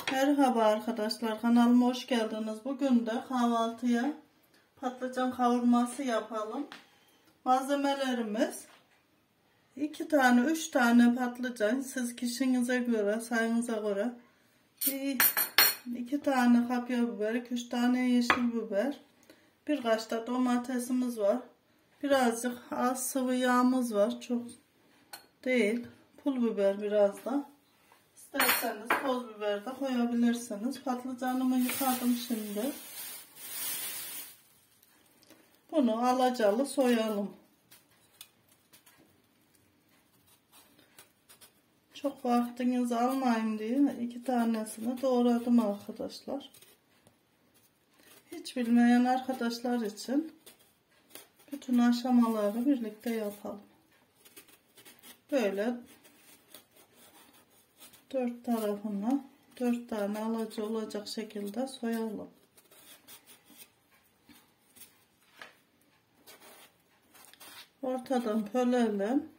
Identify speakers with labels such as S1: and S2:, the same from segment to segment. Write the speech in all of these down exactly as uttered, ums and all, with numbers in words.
S1: Merhaba arkadaşlar, kanalıma hoş geldiniz. Bugün de kahvaltıya patlıcan kavurması yapalım. Malzemelerimiz iki tane üç tane patlıcan, siz kişinize göre, sayınıza göre, iki tane kapya biber, iki üç tane yeşil biber, birkaç da domatesimiz var, birazcık az sıvı yağımız var, çok değil, pul biber biraz da. İsterseniz toz biber de koyabilirsiniz. Patlıcanımı yıkadım şimdi. Bunu alacalı soyalım. Çok vaktinizi almayayım diye iki tanesini doğradım arkadaşlar. Hiç bilmeyen arkadaşlar için bütün aşamaları birlikte yapalım. Böyle dört tarafına dört tane alaca olacak şekilde soyalım. Ortadan bölelim.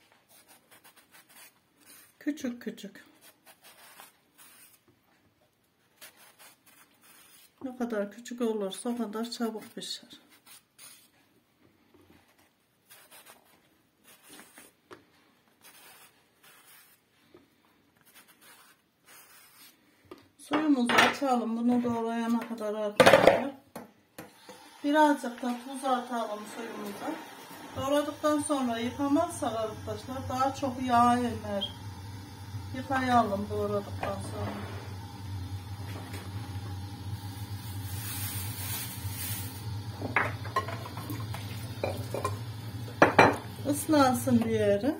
S1: Küçük küçük. Ne kadar küçük olursa o kadar çabuk pişer. Suyumuzu açalım bunu doğrayana kadar arkadaşlar. Birazcık da tuz atalım suyumuza. Doğradıktan sonra yıkamazsak arkadaşlar daha çok yağ emer. Yıkayalım doğradıktan sonra. Islansın bir yere.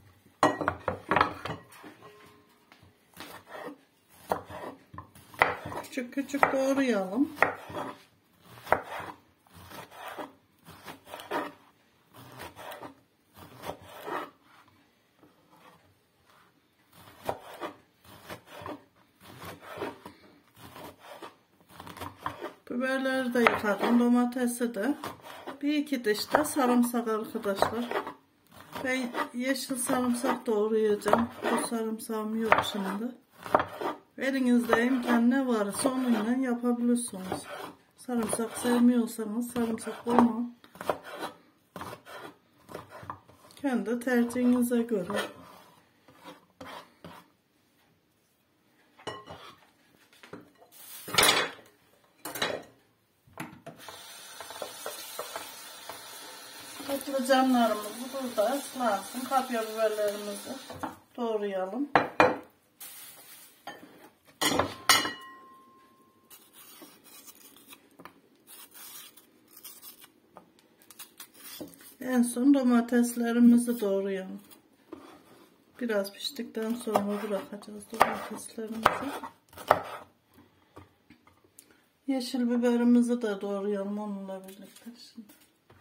S1: Küçük küçük doğrayalım. Biberleri de yıkadım, domatesi de. Bir iki diş de sarımsak arkadaşlar. Ben yeşil sarımsak doğrayacağım. Bu sarımsağım yok şimdi. Elinizde imkan ne varsa onunla yapabilirsiniz. Sarımsak sevmiyorsanız sarımsak koyma. Kendi tercihinize göre. Patlıcanlarımızı burada ıslansın. Kapya biberlerimizi doğrayalım. En son domateslerimizi doğrayalım. Biraz piştikten sonra bırakacağız domateslerimizi. Yeşil biberimizi de doğrayalım onunla birlikte şimdi.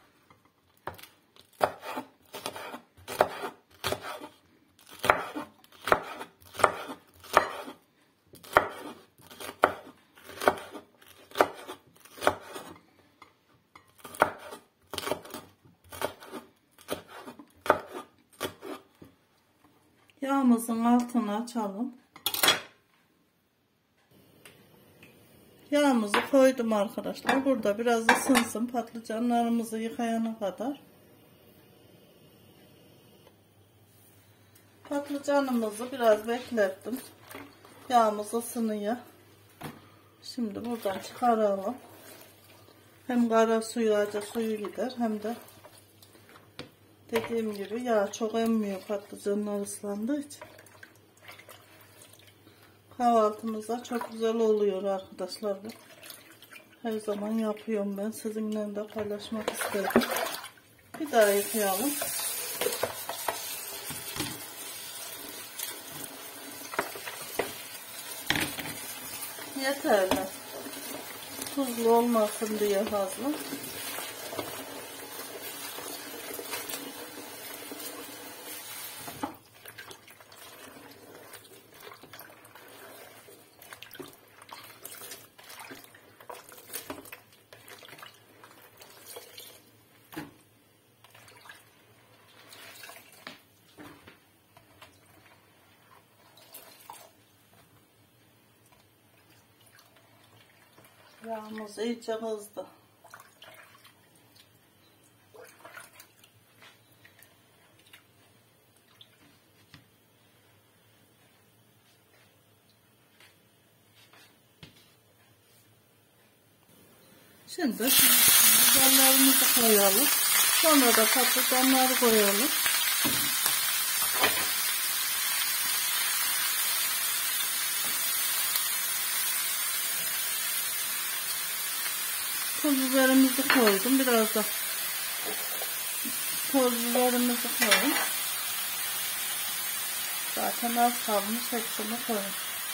S1: Yağımızın altını açalım. Yağımızı koydum arkadaşlar. Burada biraz ısınsın patlıcanlarımızı yıkayana kadar. Patlıcanımızı biraz beklettim. Yağımız ısınıyor. Şimdi buradan çıkaralım. Hem kara suyu, acı suyu gider hem de dediğim gibi yağ çok emmiyor patlıcanlar ıslandığı için. Kahvaltımıza çok güzel oluyor arkadaşlar. Her zaman yapıyorum ben. Sizinle de paylaşmak istedim. Bir daha yıkayalım. Yeterli. Tuzlu olmasın diye fazla. Yağımız iyice kızdı. Şimdi biberlerimizi koyalım. Sonra da patlıcanları koyalım. Toz biberimizi koydum. Biraz da toz biberimizi koyayım. Zaten az kalmış. Hepsini koyayım.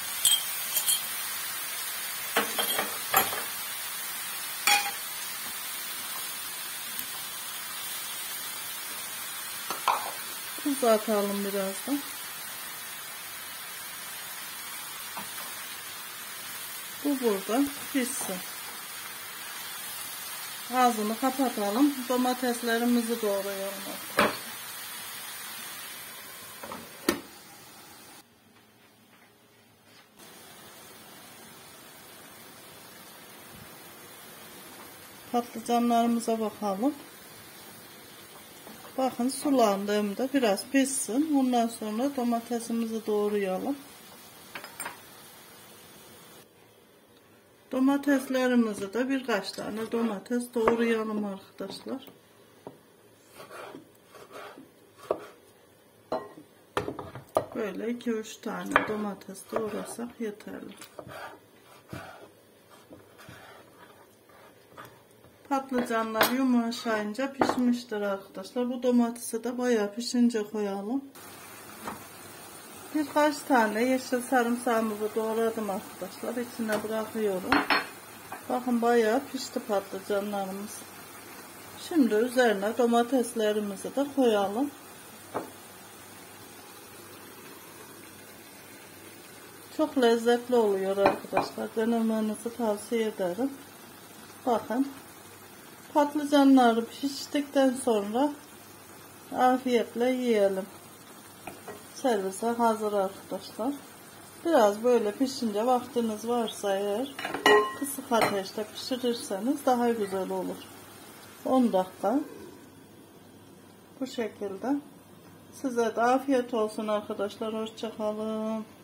S1: Tuz atalım birazdan. Bu burada pişsin. Ağzını kapatalım. Domateslerimizi doğrayalım. Patlıcanlarımıza bakalım. Bakın sulandığımda biraz pişsin. Ondan sonra domatesimizi doğrayalım. Domateslerimizi de birkaç tane domates doğrayalım arkadaşlar. Böyle iki üç tane domates doğrasak yeterli. Patlıcanlar yumuşayınca pişmiştir arkadaşlar. Bu domatesi de bayağı pişince koyalım. Birkaç tane yeşil sarımsağımızı doğradım arkadaşlar. İçine bırakıyorum. Bakın bayağı pişti patlıcanlarımız. Şimdi üzerine domateslerimizi de koyalım. Çok lezzetli oluyor arkadaşlar. Denemenizi tavsiye ederim. Bakın. Patlıcanları piştikten sonra afiyetle yiyelim. Servise hazır arkadaşlar. Biraz böyle pişince vaktiniz varsa eğer kısık ateşte pişirirseniz daha güzel olur. on dakika. Bu şekilde. Size de afiyet olsun arkadaşlar. Hoşça kalın.